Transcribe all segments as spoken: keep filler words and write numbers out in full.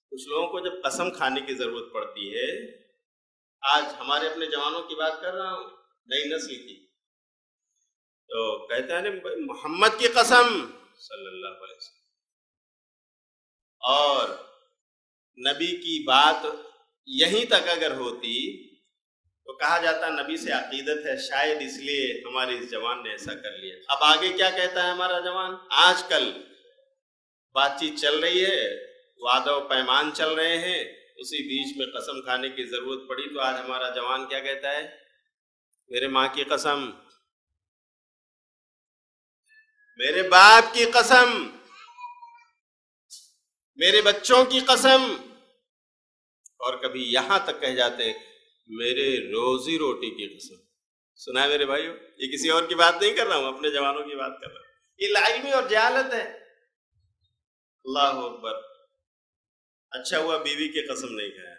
کچھ لوگوں کو جب قسم کھانے کی ضرورت پڑتی ہے، آج ہمارے اپنے جوانوں کی بات کر رہا ہوں، نئی نسل کی، تو کہتے ہیں محمد کی قسم صلی اللہ علیہ وسلم، اور نبی کی بات یہیں تک اگر ہوتی تو کہا جاتا نبی سے عقیدت ہے، شاید اس لیے ہمارے اس جوان نے ایسا کر لیا۔ اب آگے کیا کہتا ہے ہمارا جوان؟ آج کل بات چیت چل رہی ہے، وعدہ و پیمان چل رہے ہیں، اسی بیچ میں قسم کھانے کی ضرورت پڑی تو آج ہمارا جوان کیا کہتا ہے؟ میرے ماں کی قسم، میرے باپ کی قسم، میرے بچوں کی قسم، اور کبھی یہاں تک کہہ جاتے ہیں میرے روزی روٹی کی قسم۔ سنا ہے میرے بھائیو؟ یہ کسی اور کی بات نہیں کر رہا ہوں، اپنے جوانوں کی بات کر رہا ہوں۔ یہ لاعلمی اور جہالت ہے۔ اللہ اکبر، اچھا ہوا بیوی کی قسم نہیں کھایا۔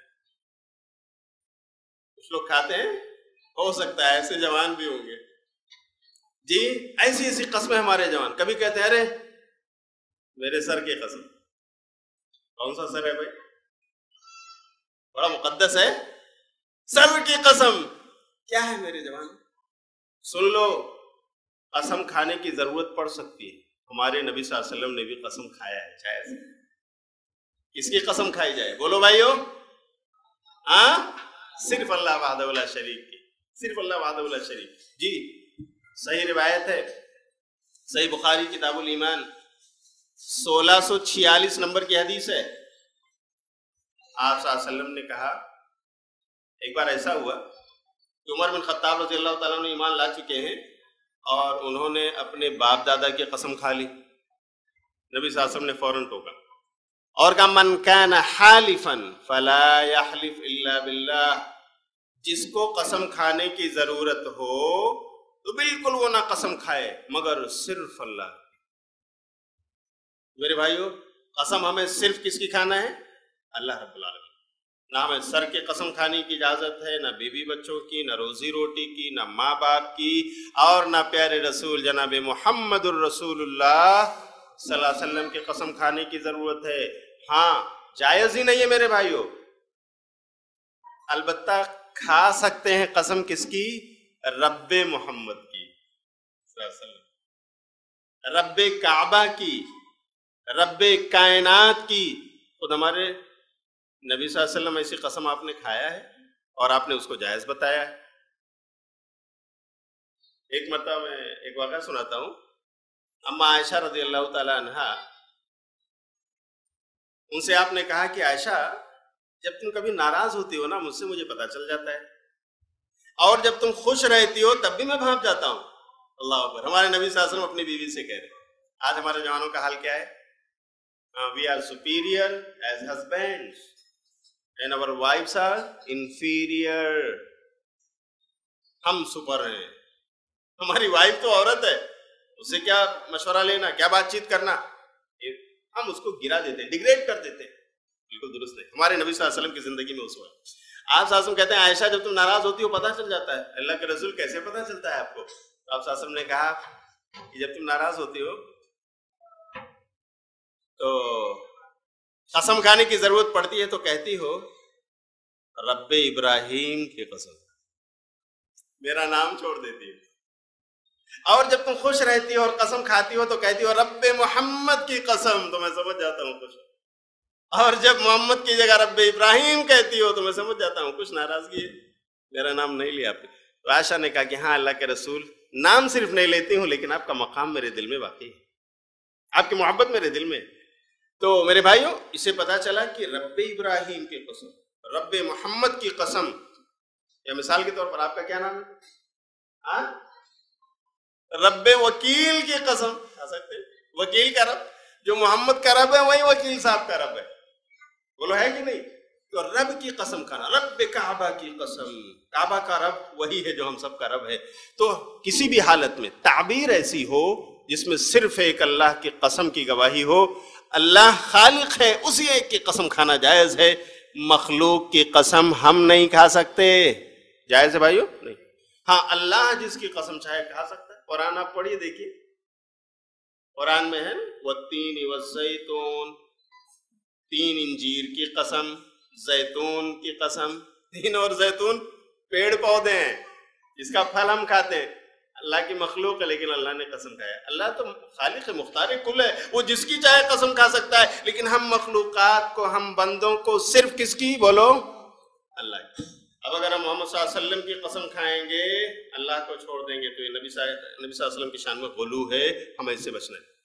کچھ لوگ کھاتے ہیں، ہو سکتا ہے ایسے جوان بھی ہوں گے جی، ایسی ایسی قسمیں ہمارے جوان کبھی کہتے ہیں ارے میرے سر کی قسم۔ کون سا سر ہے بھائی؟ بڑا مقدس ہے، سر کی قسم کیا ہے میرے جوان؟ سن لو، قسم کھانے کی ضرورت پڑ سکتی ہے۔ ہمارے نبی صلی اللہ علیہ وسلم نے بھی قسم کھایا ہے، جائز ہے۔ کس کی قسم کھائی جائے؟ بولو بھائیو، ہاں، صرف اللہ وحدہ لا شریک کی، صرف اللہ وحدہ لا شریک۔ جی صحیح روایت ہے، صحیح بخاری کتاب الایمان سولہ سو چھیالیس نمبر کی حدیث ہے۔ آپ صلی اللہ علیہ وسلم نے کہا، ایک بار ایسا ہوا کہ عمر بن خطاب رضی اللہ تعالیٰ نے ایمان لا چکے ہیں اور انہوں نے اپنے باپ دادا کی قسم کھا لی۔ نبی صلی اللہ علیہ وسلم نے فوراً ٹوکا اور کہا من کان حالفا فلا یحلف الا باللہ، جس کو قسم کھانے کی ضرورت ہو تو بالکل وہ نہ قسم کھائے مگر صرف اللہ۔ میرے بھائیو، قسم ہمیں صرف کس کی کھانا ہے؟ اللہ رب العالمین۔ نہ ہمیں سر کے قسم کھانے کی اجازت ہے، نہ بیوی بچوں کی، نہ روزی روٹی کی، نہ ماں باپ کی، اور نہ پیارے رسول جناب محمد الرسول اللہ صلی اللہ علیہ وسلم کی قسم کھانے کی ضرورت ہے۔ ہاں، جائز ہی نہیں ہے میرے بھائیو۔ البتہ کھا سکتے ہیں قسم کس کی؟ رب محمد کی صلی اللہ علیہ وسلم، رب کعبہ کی، رب کائنات کی۔ خود ہمارے نبی صلی اللہ علیہ وسلم ایسی قسم آپ نے کھایا ہے اور آپ نے اس کو جائز بتایا ہے۔ ایک مرتبہ میں ایک واقعہ سناتا ہوں۔ اما عائشہ رضی اللہ تعالی عنہا، ان سے آپ نے کہا کہ عائشہ جب تم کبھی ناراض ہوتی ہو نا، مجھ سے مجھے پتا چل جاتا ہے، اور جب تم خوش رہتی ہو تب بھی میں بھانپ جاتا ہوں۔ اللہ اکبر۔ ہمارے نبی صلی اللہ علیہ وسلم اپنی بیوی سے کہہ رہے ہیں۔ آج ہمارے جوانوں کا حال کیا ہے؟ We are superior as husbands and our wives are inferior۔ ہم سپر ہیں، ہماری وائف تو عورت ہے، اس سے کیا مشورہ لینا، کیا بات چیت کرنا، ہم اس کو گرا دیتے ہیں، ڈیگریڈ کر دیتے ہیں۔ بالکل درست ہے۔ ہمارے نبی صلی اللہ علیہ وسلم کی زندگی میں اس وقت آپ صلی اللہ علیہ وسلم کہتے ہیں عائشہ جب تم ناراض ہوتی ہو پتہ چل جاتا ہے۔ اللہ کے رسول کیسے پتہ چلتا ہے آپ کو؟ تو آپ صلی اللہ علیہ وسلم نے کہا کہ جب تم ناراض ہوتی ہو تو قسم کھانے کی ضرورت پڑتی ہے تو کہتی ہو رب ابراہیم کی قسم، میرا نام چھوڑ دیتی ہے۔ اور جب تم خوش رہتی ہو اور قسم کھاتی ہو تو کہتی ہو رب محمد کی قسم، تو میں سمجھ جاتا ہوں خوش۔ اور جب محمد کی جگہ رب ابراہیم کہتی ہو تو میں سمجھ جاتا ہوں کچھ ناراضگی ہے، میرا نام نہیں لیا آپ نے۔ تو عائشہ نے کہا کہ ہاں اللہ کے رسول، نام صرف نہیں لیتی ہوں لیکن آپ کا مقام میرے دل میں واقعی ہے، آپ کی محبت میرے دل میں۔ تو میرے بھائیوں، اسے پتا چلا کہ رب ابراہیم کی قسم، رب محمد کی قسم، یا مثال کے طور پر آپ کا کیا نام ہے؟ ہاں، رب وکیل کی قسم کھا سکتے ہیں۔ وکیل کا رب، جو محمد کا رب ہے وہی وکیل صاحب کا رب ہے، بولو ہے کہ نہیں؟ تو رب کی قسم کھانا، رب کعبہ کی قسم، کعبہ کا رب وہی ہے جو ہم سب کا رب ہے۔ تو کسی بھی حالت میں تعبیر ایسی ہو جس میں صرف ایک اللہ کی قسم کی گواہی ہو، اللہ خالق ہے، اسی ایک کی قسم کھانا جائز ہے، مخلوق کی قسم ہم نہیں کھا سکتے۔ جائز ہے بھائیو؟ نہیں۔ ہاں، اللہ جس کی قسم چاہے کھا سکتا ہے۔ قرآن آپ پڑھیے دیکھیے، قرآن میں ہے والتین والزیتون تین انجیر کی قسم، زیتون کی قسم. تین اور زیتون پیڑ پودے ہیں جس کا پھل ہم کھاتے ہیں، اللہ کی مخلوق ہے لیکن اللہ نے قسم کھایا. اللہ تو خالق مختار کل ہے، وہ جس کی چاہے قسم کھا سکتا ہے، لیکن ہم مخلوقات کو، ہم بندوں کو صرف کس کی بولو؟ اللہ کی. اب اگر ہم محمد صلی اللہ علیہ وسلم کی قسم کھائیں گے، اللہ کو چھوڑ دیں گے، تو یہ نبی صلی اللہ علیہ وسلم کی شان میں غلو ہے. ہمیں اس سے بچنا ہے.